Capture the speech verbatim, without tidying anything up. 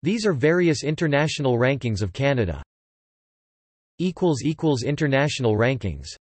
These are various international rankings of Canada. International rankings